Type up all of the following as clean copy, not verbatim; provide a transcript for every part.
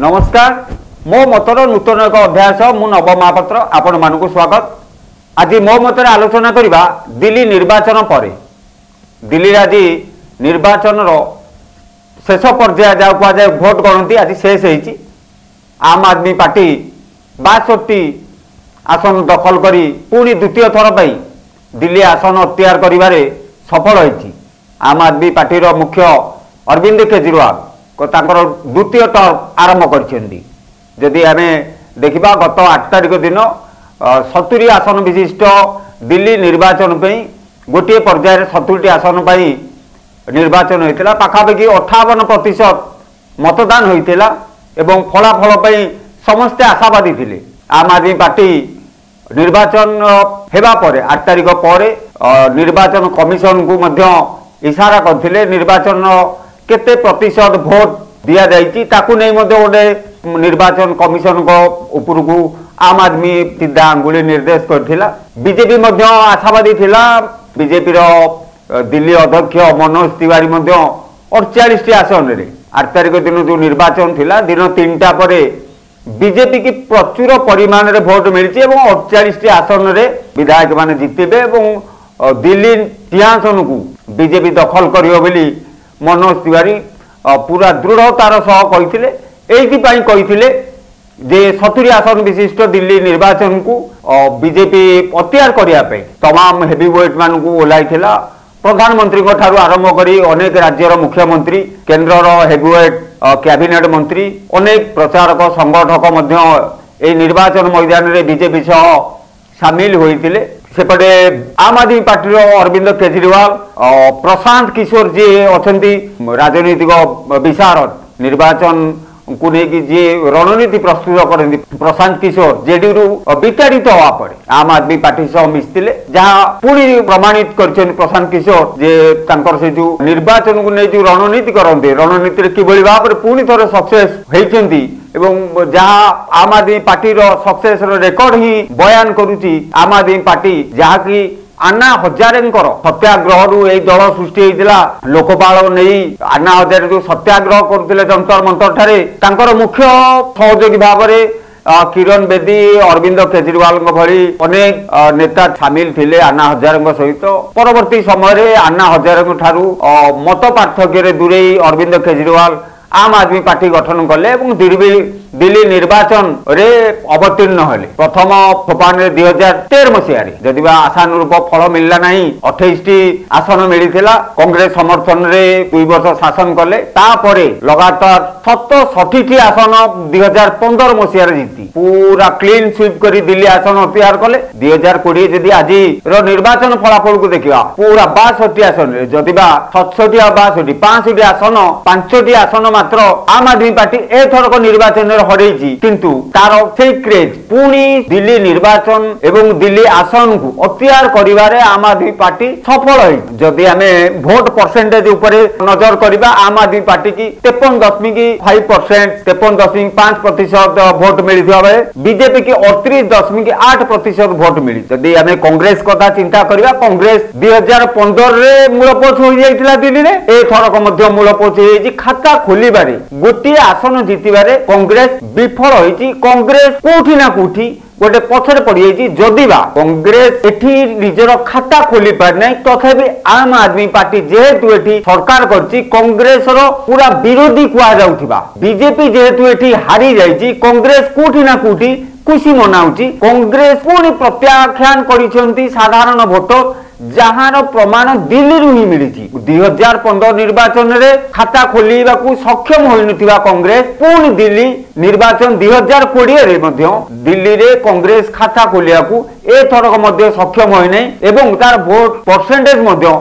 नमस्कार मो मतर नूतन एक अध्याय मु नव महापात्र आपण मानक स्वागत। आज मो मतर आलोचना करबा दिल्ली निर्वाचन पर दिल्ली आज निर्वाचन शेष पर्याय जहाँ कहुए भोट गणति आज शेष होती। आम आदमी पार्टी 62 आसन दखल करी पुणी द्वितीय थर पर दिल्ली आसन अख्तियार करिबारे सफल होती। आम आदमी पार्टी मुख्य अरविंद केजरीवाल द्वितीय टर्म आरंभ करी आम देखा गत 8 तारिख दिन 70 आसन विशिष्ट दिल्ली निर्वाचन गोटे पर्यायर 70 आसन निर्वाचन होता। पाखापाखि 58% मतदान होता एवं फलाफल समस्ते आशावादी थे। आम आदमी पार्टी निर्वाचन हेबा परे 8 तारिख पर निर्वाचन कमिशन को मध्य इशारा करथिले निर्वाचन केते प्रतिशत भोट दिया जाइछि ताकू नहीं गोटे निर्वाचन कमिशन को ऊपर को आम आदमी सीधा अंगुली निर्देश करथिला। बीजेपी मध्य आशावादी थिला। बीजेपी दिल्ली अध्यक्ष मनोज तिवारी मध्य 48 आसन रे 8 तारिख दिन जो निर्वाचन थिला दिन 3टा पर बीजेपी की प्रचुर परिमाण रे भोट मिलछि एवं 48 आसन रे विधायक माने जितिबे एवं दिल्ली टियासन को बीजेपी दखल करियो बोली मनोज तिवारी पूरा दृढ़तार सह कही जे 70 आसन विशिष्ट दिल्ली निर्वाचन को बीजेपी अख्तियार करने तमाम हेवीवेट मान ओह्लाई प्रधानमंत्री ठारू आरंभ करी अनेक राज्यर मुख्यमंत्री केन्द्र हेवीवेट कैबिनेट मंत्री अनेक प्रचारक संगठक निर्वाचन मैदान में बीजेपी सह सामिल होते। सेपटे आम आदमी पार्टी अरविंद केजरीवाल प्रशांत किशोर जी अच्छा राजनीतिक विशारद निर्वाचन को लेकिन जी रणनीति प्रस्तुत करते प्रशांत किशोर जेडीयू विताड़ित हवा पर आम आदमी पार्टी सह मिशे जहाँ पुणी प्रमाणित कर प्रशांत किशोर जे से जो निर्वाचन को नहीं जो रणनीति करते रणनीति किभली भाव में पुणी थोड़े सक्सेस होती एवं जहाँ आम आदमी पार्टी सक्सेस रेकर्ड ही बयान करुच्ची आम आदमी पार्टी जहाँ की अन्ना हजारे सत्याग्रह रु दल सृष्टि होता। लोकपाल नहीं अन्ना हजारे जो सत्याग्रह करुले जंतर मंतर ठारे मुख्य सहयोगी भाव में किरण बेदी अरविंद केजरीवाल भली अनेक नेता सामिल थे अन्ना हजारे सहित। परवर्ती समय अन्ना हजारे ठारू मत पार्थक्य दूरे अरविंद केजरीवाल आम आदमी पार्टी गठन कले दिल्ली निर्वाचन रे अवतीर्ण हेले। प्रथम सोपान 2013 मसीह जदि आशानुरूप फल मिलला नहीं 28टी आसन मिलता कांग्रेस समर्थन रे 2 वर्ष शासन कले तापरे लगातार 67 आसन 2015 मसीह जीति पूरा क्लीन स्वीप करी दिल्ली आसन अख्तियार कले। 2020 जदि आज निर्वाचन फलाफल को देखा पूरा 62 आसन जदि 67 62 65 आसन 5टी आसन मात्र आम आदमी पार्टी एथरक निर्वाचन हरई किंतु तार से क्रेज पुणी दिल्ली निर्वाचन एवं दिल्ली आसन को अख्तियार करिवारे आम आदमी पार्टी सफल है। जदि आम भोट परसेंटेज उपरे नजर करबा आम आदमी पार्टी की 53.5% 53.5% भोट मिलता है बीजेपी की 38.8% भोट मिली। जदि आम कांग्रेस कथा चिंता करबा कांग्रेस 2015 रे मूलपोछ हो जाइतिला दिल्ली रे एथरक मध्य मूलपोछ हो खाता खोलिबारे गोटे आसन जीतिबारे कांग्रेस विफल होती। कांग्रेस कोठी ना कोठी गोटे पछरे पड़ी जदिबा कांग्रेस एठी निजर खाता खोली पार नहीं तथापि आम आदमी पार्टी जेहेतु एठी सरकार करची कांग्रेस रो पूरा विरोधी कुआ जाउथिबा बीजेपी जेहेतु एठी हारी जाइची कांग्रेस कोठी ना कोठी खुशी मनाउची। कांग्रेस पुणी प्रत्याख्यान करिसेंती साधारण भोटर जहार प्रमाण दिल्ली रु ही मिली। 2015 निर्वाचन रे खाता खोलिबा को सक्षम होइनथिबा कांग्रेस पुणी दिल्ली निर्वाचन 2020 रे मध्य दिल्ली रे कांग्रेस खाता खोलिया को एथरक मध्य सक्षम होई नै एवं तार वोट परसेंटेज मध्य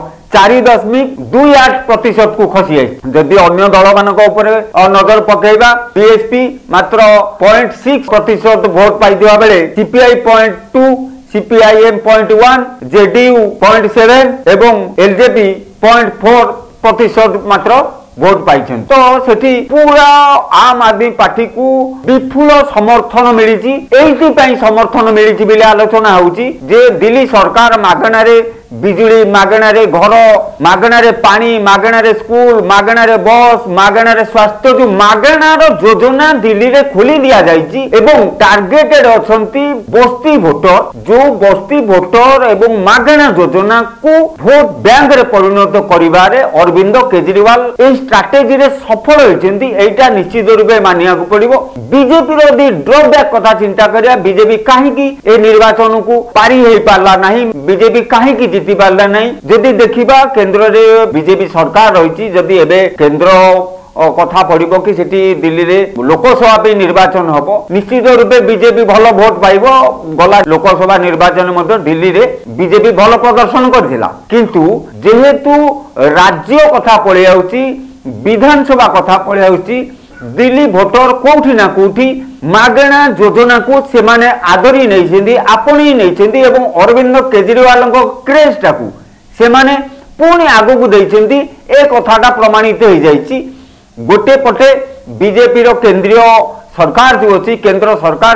4.28% को खसी है। जदि अन्य दल मान नजर पकेबा बीएसपी मात्र 0.6% भोट पाई दिया बेले सीपीआई 0.2 सीपीआईएम 0.1 जेडीयू 0.7 एवं एलजेपी 0.4% मात्र भोट पाई। तो सेठी पूरा आम आदमी पार्टी को विपुल समर्थन मिली। समर्थन मिली आलोचना होची जे दिल्ली सरकार मागणारे बिजुली मागणारे घर मागणारे पानी मागणारे स्कूल मागणारे बस मागणारे स्वास्थ्य जो मागणार योजना दिल्ली रे खोली दिया जाइछि एवं टार्गेटेड अछंती बस्ती भोटर जो बस्ती भोटर एवं मागणा योजना को भोट बैंक रे परिणत करिवारे अरविंद केजरीवाल ए स्ट्रैटेजी रे सफल होइछन्ती एटा निश्चित रूपे मानिया को पड़िबो बीजेपी रो दी ड्रॉबैक कथा चिंता करिया बीजेपी काहे की ए निर्वाचन को पारी हेई पारला नाही बीजेपी काहे की जीति पारला नाही जदि देखिबा केंद्र रे बीजेपी सरकार रहिछि जदि एबे केंद्र कथा पड़िबो कि सेठी दिल्ली रे लोकसभा पे निर्वाचन हबो निश्चित रूपे बीजेपी भलो वोट पाइबो गला लोकसभा निर्वाचन मध्ये दिल्ली रे बीजेपी भलो प्रदर्शन करथिला किंतु जेहेतु राज्य कथा पळि आउची विधानसभा कथा पळि आउची दिल्ली भोटर कोठी ना कोठी मागणा योजना को से माने आदरी नै छिंदी आपणी नै छिंदी एवं अरविंद केजरीवाल को क्रेज टाकू से माने पुणी आगु को दैछंती ए कथाटा प्रमाणित हो जाइछि गोटे पटे बीजेपी रो केंद्रीय सरकार जो अछि केंद्र सरकार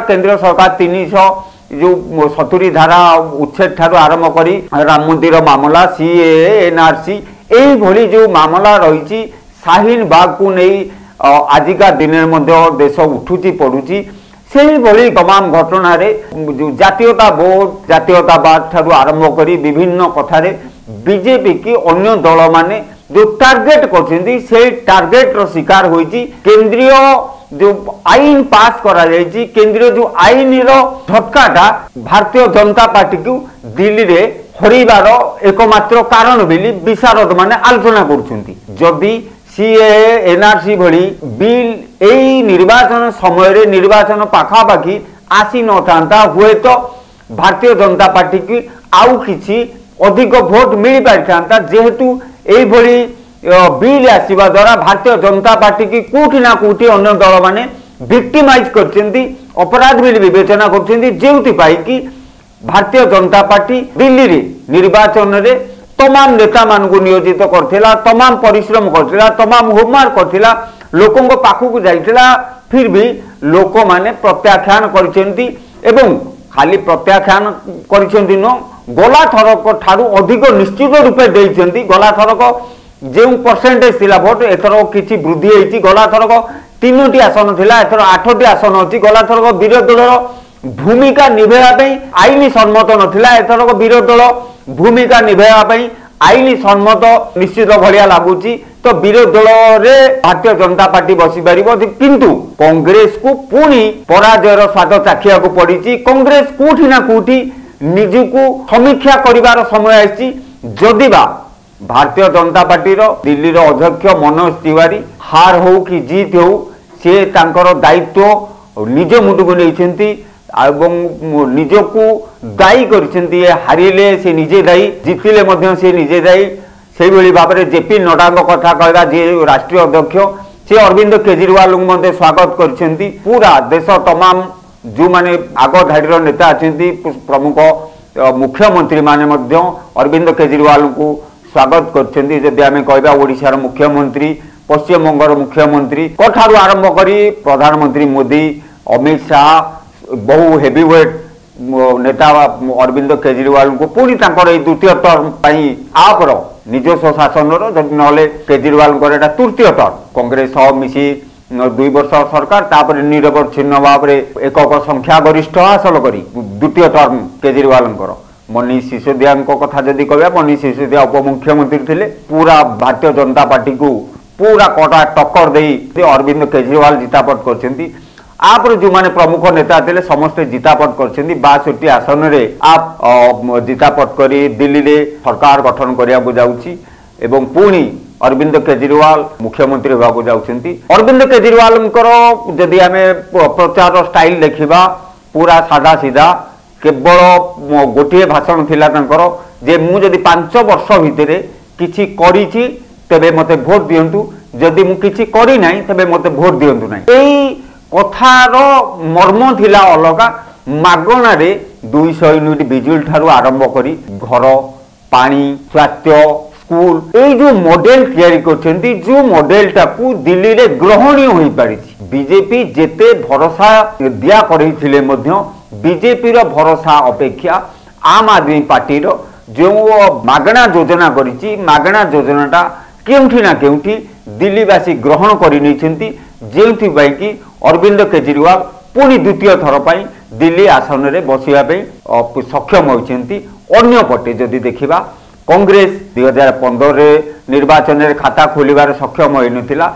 300 जो 70 धारा उच्छेद ठारो आरंभ करी राम मंदिर मामला सीएए एनआरसी एई भली जो मामला रहिछि शाहीन बाग को नै आजिका दिन देश उठुची पड़ुची से भली तमाम घटना रे जो जातीयता बोर्ड जातीयतावाद ठारू आरंभ करी विभिन्न कथारे बीजेपी की अन्य दल माने जो टार्गेट करछिंदी से टार्गेट रो शिकार होईची केंद्रीय जो आईन पास करा जायची केंद्रीय जो आईन रो झटकाटा भारतीय जनता पार्टी को दिल्ली रे हरिबार एकमात्र कारण बोली विशारद माने आलोचना करुछंती जदि सीएए एनआरसी भली बिल एई निर्वाचन समय रे निर्वाचन पाखापाखी आसी न थांता हुए तो भारतीय जनता पार्टी की आउ किछि अधिक भोट मिल पारिथांता जेहेतु एई भली बिल आसीबा द्वारा भारतीय जनता पार्टी की कोठी ना कोठी अन्य दल माने विक्टिमाइज करछंती अपराध बिल विवेचना करछंती जेउति पाई कि भारतीय जनता पार्टी दिल्ली रे निर्वाचन रे तमाम नेता मान को नियोजित करथिला तमाम परिश्रम करथिला तमाम होमवर्क करथिला लोकों को पाखु को जाइथिला फिर भी लोक माने प्रत्याख्यान करछंती एवं खाली प्रत्याख्यान करछंती न गला थरक ठारू अधिक निश्चित रूपे देइछंती गला थरक जे परसेंटेज थिला भोट एथरो किछि वृद्धि हेछि गला थरक 3टी आसन थिला एथरो 8टी आसन अछि गला थरक विरोधी दलर भूमिका निभेया पई आईनी सम्मत नथिला एथरो विरोधी दल भूमिका निभेया पई आईनी सम्मत निश्चित भलिया लागुची तो विरोधी दल रे भारतीय जनता पार्टी बसी पारिबो किंतु कांग्रेस को पुणी पराजयर स्वाद चाखिया को पड़ीची कांग्रेस कोठी ना कोठी निजको समीक्षा करिवार समय आछि जदिबा भारतीय जनता पार्टी रो दिल्ली रो अध्यक्ष मनोज तिवारी हार हो कि जीत हो से तांकर दायित्व निज मुंडको नैछंती एवं निजको दायी करछंती हारिले से निजे दायी जितिले मध्य से निजे दायी से भली भाबरे जेपी नड्डा कथा कहबा जे राष्ट्रीय अध्यक्ष से अरविंद केजरीवाल को मध्य स्वागत करछंती पूरा देश तमाम जो माने आगो धाडीर नेता अछंती प्रमुख मुख्यमंत्री माने मध्य अरविंद केजरीवाल को स्वागत करछंती जदि आमे कहबा ओडिशार मुख्यमंत्री पश्चिम बंगर मुख्यमंत्री कठारु आरंभ करी प्रधानमंत्री मोदी अमित शाह बहु हेवीवेट नेता अरविंद केजरीवाल को पुणी द्वितीय टर्म आपर निजस्व शासन नले केजरीवाल तृतीय टर्म कांग्रेस मिसी 2 वर्ष सरकार तापर निरवच्छिन्न भाव एक संख्या गरिष्ठ हासिल करी द्वितीय टर्म केजरीवाल मनीष सिसोदिया कथा जदि कहबा मनीष सिसोदिया उपमुख्यमंत्री थिले पूरा भारतीय जनता पार्टी को पूरा कटा टक्कर दे अरविंद केजरीवाल जितापट करछंती आप जो माने प्रमुख नेता थे समस्ते जितापट कर 62 आसन रे आप जितापट करी दिल्ली रे सरकार गठन करिया जाउची एवं पुणी अरविंद केजरीवाल मुख्यमंत्री होगा जाउछंती अरविंद केजरीवाल जदि आमे प्रचार स्टाइल देखिबा पूरा सादा सीधा केवल गोटे भाषण थिला तांकर जे मु जदि 5 वर्ष भितरे किछि करिछि तबे मते भोट दियंतु जदि मु किछि करि नाही तबे मते भोट दियंतु नाही एई कथार मर्म थिला अलगा मागणा रे 200 यूनिट बिजुली ठारू आरंभ करी घर पानी स्वास्थ्य स्कूल ए जो मॉडल तैयारी करछंती जो मॉडल टाकू दिल्ली रे ग्रहणीय होई पारिछि बीजेपी जेते भरोसा दिया करिथिले मध्य बीजेपी रो भरोसा अपेक्षा आम आदमी पार्टी रो जो मागणा योजना करिछि मागणा योजनाटा केउठी ना केउठी दिल्लीवासी ग्रहण करिनेछन्ति जेउथि बाई कि अरविंद केजरीवाल पुणी द्वितीय थर पर दिल्ली आसन में बसवा सक्षम होती। अन्य पटे जदि देखा कांग्रेस 2015 निर्वाचन में खाता खोलिबार सक्षम होता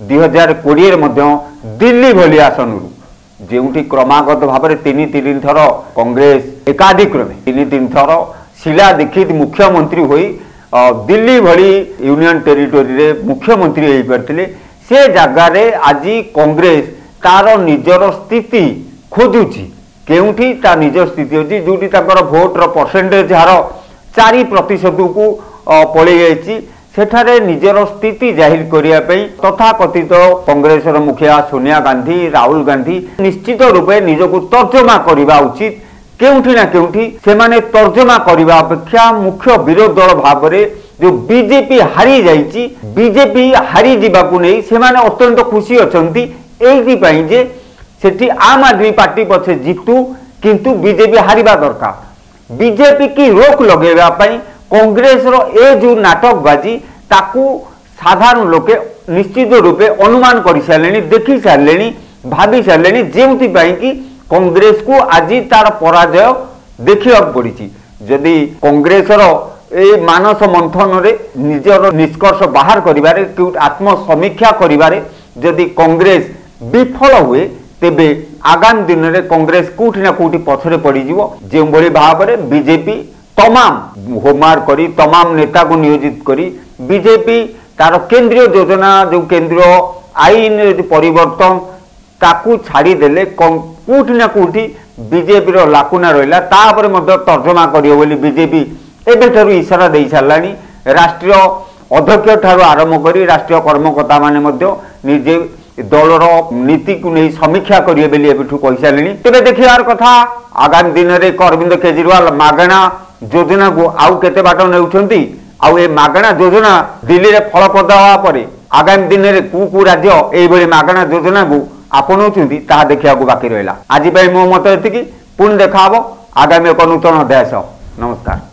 2020 दिल्ली भली आसन जो क्रमागत भाव में तीन थर कांग्रेस एकाधिक्रमे तीन थर शीला दीक्षित मुख्यमंत्री होई दिल्ली भली यूनियन टेरिटोरी रे मुख्यमंत्री हो पारथिले से जगार आज कांग्रेस तार निजर स्थिति खोजुची केउठी ता निज स्थिति होची जोटी ताकर भोटर परसेंटेज हार 4% को पड़े जाइए सेठारे निजर स्थिति जाहिर करिया पई तथा कथित कांग्रेसर मुखिया सोनिया गांधी राहुल गांधी निश्चित रूपे निजको तर्जमा करबा उचित केउठी ना केउठी से माने तर्जमा करबा अपेक्षा मुख्य विरोध दल भाव में जो बीजेपी हारी जाइए बीजेपी हारी जीवाकू नहीं से माने अत्यंत खुशी अछंती एइथि जे सेठी आम आदमी पार्टी पछे जीतू किंतु बीजेपी हारिबा दरकार बीजेपी की रोक लगेबा पई कांग्रेस रो ए जो नाटकबाजी ताकू साधारण लोके निश्चित रूपे अनुमान कर सारे देखी सारे भाभी सारे जेउथि पई कि कांग्रेस को आज तार पराजय देखा पड़ी जदि कांग्रेस ए मानस मंथन रे निजर निष्कर्ष बाहर करिबारे आत्मसमीक्षा करिबारे जदि कांग्रेस विफल हुए तेबे आगामी दिन में कांग्रेस कोठी ना कोठी पछरे पड़ी जीवो जे भली भाव में बीजेपी तमाम होमवर्क करी तमाम नेता को नियोजित करी बीजेपी तार केंद्रीय योजना जो केंद्रीय आईन परिवर्तन ताकू छाड़ी देले कोठी ना कोठी बीजेपी रो लाकुना रहिला तापर मध्य तर्जमा करियो बोली बीजेपी एबेठारु इशारा दे सारलानी राष्ट्रीय अध्यक्ष ठारू आरंभ करी राष्ट्रीय कर्मकर्ता माने मध्य निजे दलर नीति को नहीं समीक्षा करिए बेली एबेठु कहि सारलेनी तेबे देखिबार कथा आगामी दिन रे अरविंद केजरीवाल मागणा योजना को आउ केते बाट नेउछंती आउ ए मागणा योजना दिल्ली रे फलप्रद होवा परे आगामी दिन रे कु राज्य एई भली मागणा योजना को आपनौछंती ताहा देखिया को बाकी रहला आज पई मो मत एतिकी पुन देखाबो आगामी एक नूतन अध्याय। नमस्कार।